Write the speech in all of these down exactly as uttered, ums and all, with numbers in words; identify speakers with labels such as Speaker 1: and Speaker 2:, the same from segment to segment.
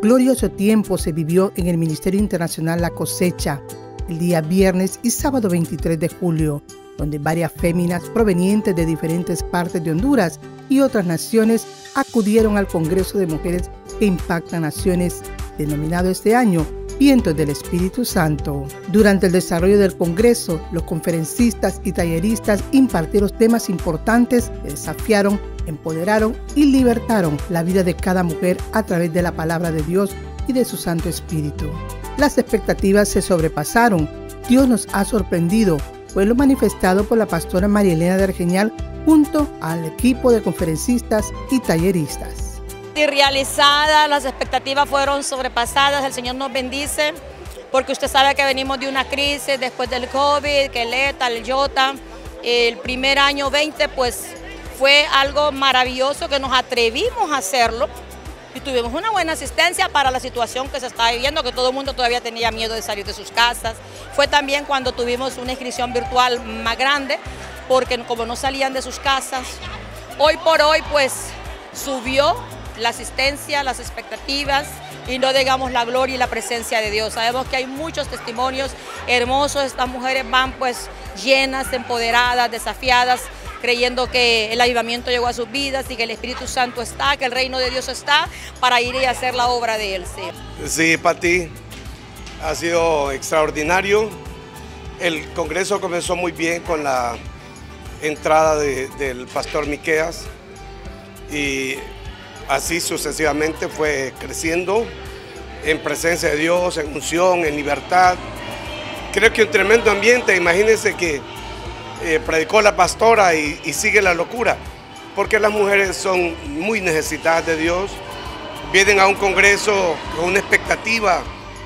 Speaker 1: glorioso tiempo se vivió en el Ministerio Internacional La Cosecha, el día viernes y sábado veintitrés de julio, donde varias féminas provenientes de diferentes partes de Honduras y otras naciones acudieron al Congreso de Mujeres que Impactan Naciones, denominado este año Vientos del Espíritu Santo. Durante el desarrollo del Congreso, los conferencistas y talleristas impartieron temas importantes que desafiaron, empoderaron y libertaron la vida de cada mujer a través de la palabra de Dios y de su Santo Espíritu. Las expectativas se sobrepasaron. Dios nos ha sorprendido. Fue lo manifestado por la pastora María Elena de Argeñal junto al equipo de conferencistas y talleristas.
Speaker 2: Y realizada, las expectativas fueron sobrepasadas. El Señor nos bendice porque usted sabe que venimos de una crisis después del COVID, que el ETA, el YOTA. El primer año veinte pues fue algo maravilloso que nos atrevimos a hacerlo y tuvimos una buena asistencia para la situación que se estaba viviendo, que todo el mundo todavía tenía miedo de salir de sus casas. Fue también cuando tuvimos una inscripción virtual más grande porque como no salían de sus casas, hoy por hoy pues subió la asistencia, las expectativas y no digamos la gloria y la presencia de Dios. Sabemos que hay muchos testimonios hermosos, estas mujeres van pues llenas, empoderadas, desafiadas, creyendo que el avivamiento llegó a sus vidas y que el Espíritu Santo está, que el reino de Dios está para ir y hacer la obra de Él. Sí,
Speaker 3: sí, Pati, ha sido extraordinario. El Congreso comenzó muy bien con la entrada de, del pastor Miqueas y así sucesivamente fue creciendo en presencia de Dios, en unción, en libertad. Creo que un tremendo ambiente. Imagínense que eh, predicó la pastora y, y sigue la locura, porque las mujeres son muy necesitadas de Dios, vienen a un congreso con una expectativa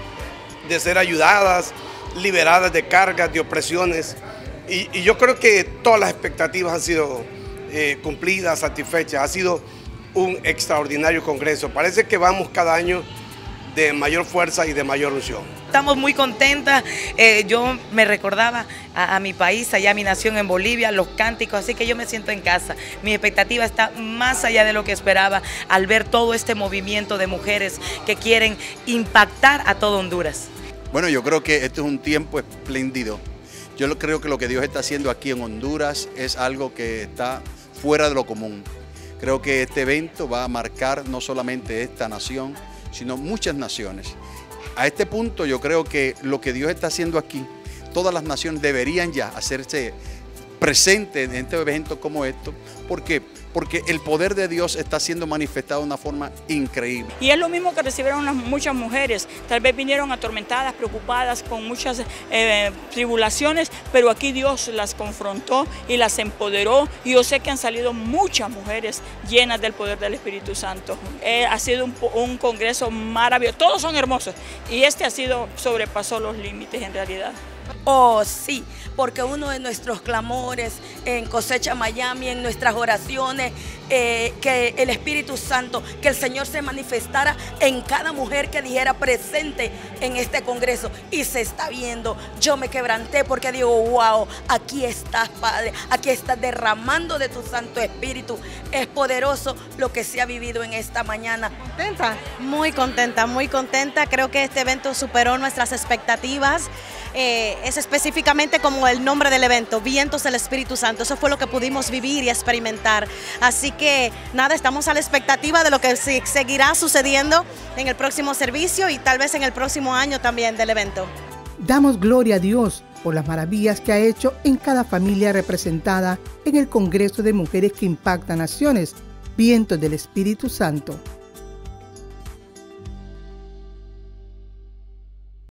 Speaker 3: de ser ayudadas, liberadas de cargas, de opresiones, y, y yo creo que todas las expectativas han sido eh, cumplidas, satisfechas. Ha sido un extraordinario congreso. Parece que vamos cada año de mayor fuerza y de mayor unción.
Speaker 4: Estamos muy contentas. Eh, yo me recordaba a, a mi país, allá a mi nación en Bolivia, los cánticos, así que yo me siento en casa. Mi expectativa está más allá de lo que esperaba al ver todo este movimiento de mujeres que quieren impactar a todo Honduras.
Speaker 5: Bueno, yo creo que este es un tiempo espléndido. Yo creo que lo que Dios está haciendo aquí en Honduras es algo que está fuera de lo común. Creo que este evento va a marcar no solamente esta nación, sino muchas naciones. A este punto yo creo que lo que Dios está haciendo aquí, todas las naciones deberían ya hacerse presentes en este evento como esto. ¿Por qué? Porque el poder de Dios está siendo manifestado de una forma increíble.
Speaker 6: Y es lo mismo que recibieron las, muchas mujeres, tal vez vinieron atormentadas, preocupadas, con muchas eh, tribulaciones, pero aquí Dios las confrontó y las empoderó, y yo sé que han salido muchas mujeres llenas del poder del Espíritu Santo. Eh, ha sido un, un congreso maravilloso, todos son hermosos, y este ha sido, sobrepasó los límites en realidad.
Speaker 7: Oh, sí, porque uno de nuestros clamores en Cosecha Miami, en nuestras oraciones, eh, que el Espíritu Santo, que el Señor se manifestara en cada mujer que dijera presente en este congreso, y se está viendo. Yo me quebranté porque digo, wow, aquí estás, Padre, aquí estás derramando de tu Santo Espíritu. Es poderoso lo que se ha vivido en esta mañana.
Speaker 8: ¿Contenta? Muy contenta, muy contenta. Creo que este evento superó nuestras expectativas. Eh, es específicamente como el nombre del evento, Vientos del Espíritu Santo. Eso fue lo que pudimos vivir y experimentar. Así que nada, estamos a la expectativa de lo que seguirá sucediendo en el próximo servicio y tal vez en el próximo año también del evento.
Speaker 1: Damos gloria a Dios por las maravillas que ha hecho en cada familia representada en el Congreso de Mujeres que Impactan Naciones, Vientos del Espíritu Santo.